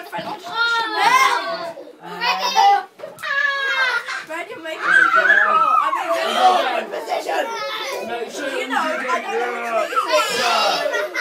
friend on top. Fred, you're making me difficult. I'm in a good position. No, You know, I don't know which way to see.